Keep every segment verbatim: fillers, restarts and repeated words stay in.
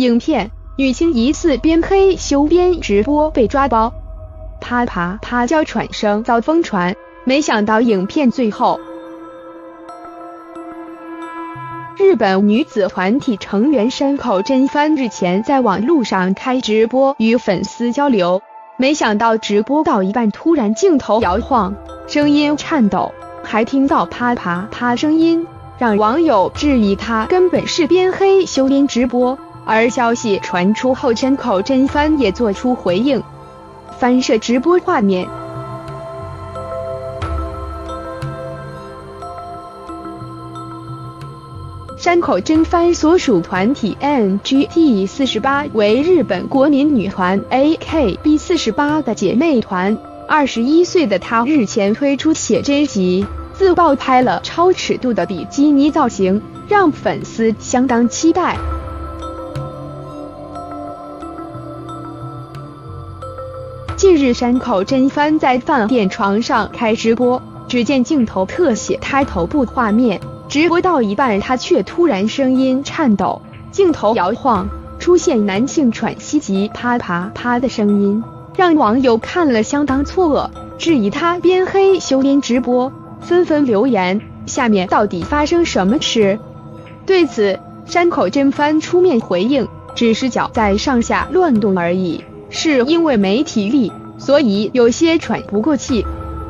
影片女星疑似边黑修边直播被抓包，啪啪啪叫喘声遭疯传，没想到影片最后，日本女子团体成员山口真帆日前在网络上开直播与粉丝交流，没想到直播到一半突然镜头摇晃，声音颤抖，还听到啪啪啪声音，让网友质疑她根本是边黑修边直播。而消息传出后，山口真帆也做出回应，翻摄直播画面。山口真帆所属团体 N G T 四十八 为日本国民女团 A K B 四十八 的姐妹团。二十一岁的她日前推出写真集，自曝拍了超尺度的比基尼造型，让粉丝相当期待。近日，山口真帆在饭店床上开直播，只见镜头特写她头部画面。直播到一半，她却突然声音颤抖，镜头摇晃，出现男性喘息及啪啪啪的声音，让网友看了相当错愕，质疑她边黑修边直播，纷纷留言：下面到底发生什么事？对此，山口真帆出面回应，只是脚在上下乱动而已，是因为没体力，所以有些喘不过气。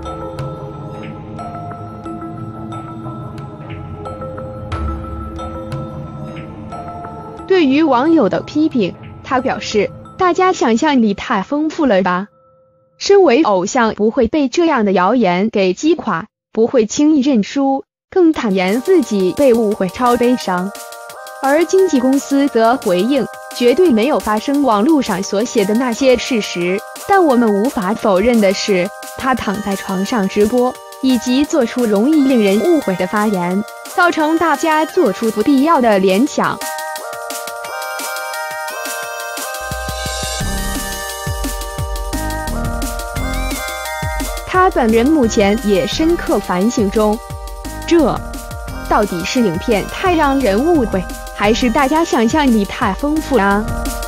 对于网友的批评，他表示：大家想象力太丰富了吧？身为偶像不会被这样的谣言给击垮，不会轻易认输，更坦言自己被误会超悲伤。而经纪公司则回应，绝对没有发生网络上所写的那些事实，但我们无法否认的是，他躺在床上直播，以及做出容易令人误会的发言，造成大家做出不必要的联想。他本人目前也深刻反省中，这到底是影片太让人误会，还是大家想象力太丰富啊？